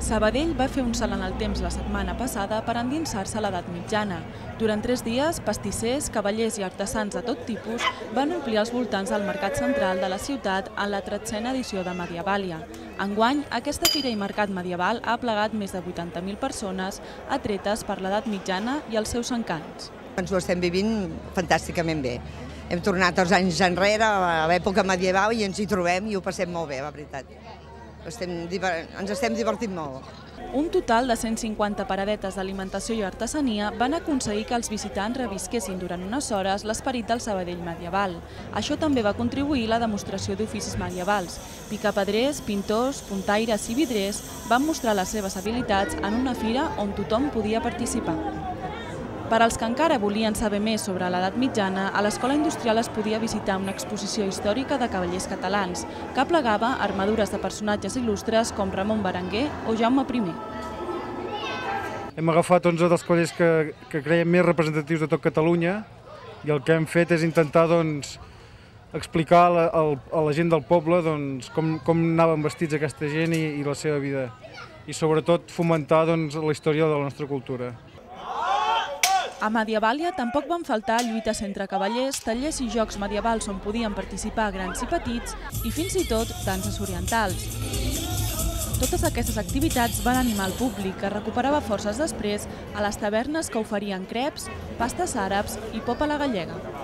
Sabadell va fer un salt en el temps la setmana passada per endinsar-se a l'edat mitjana. Durant 3 dies, pastissers, cavallers i artesans de tot tipus van omplir els voltants del mercat central de la ciutat en la 13a edició de Medievàlia. Enguany, aquesta fira i mercat medieval ha aplegat més de 80.000 persones atretes per l'edat mitjana i els seus encants. Ens ho estem vivint fantàsticament bé. Hem tornat els anys enrere, a l'època medieval, i ens hi trobem i ho passem molt bé, la veritat. Ens estem divertint molt. Un total de 150 paradetes d'alimentació i artesania van aconseguir que els visitants revisquessin durant unes hores l'esperit del Sabadell medieval. Això també va contribuir a la demostració d'oficis medievals. Picapedrers, pintors, puntaires i vidrers van mostrar les seves habilitats en una fira on tothom podia participar. Per als que encara volien saber més sobre l'edat mitjana, a l'Escola Industrial es podia visitar una exposició històrica de cavallers catalans, que aplegava armadures de personatges il·lustres com Ramon Berenguer o Jaume I. Hem agafat 11 dels cavallers que creiem més representatius de tot Catalunya i el que hem fet és intentar explicar a la gent del poble com anaven vestits aquesta gent i la seva vida, i sobretot fomentar la història de la nostra cultura. A Medievàlia tampoc van faltar lluites entre cavallers, tallers i jocs medievals on podien participar grans i petits i fins i tot danses orientals. Totes aquestes activitats van animar el públic, que recuperava forces després a les tavernes que oferien creps, pastes àrabs i pop a la gallega.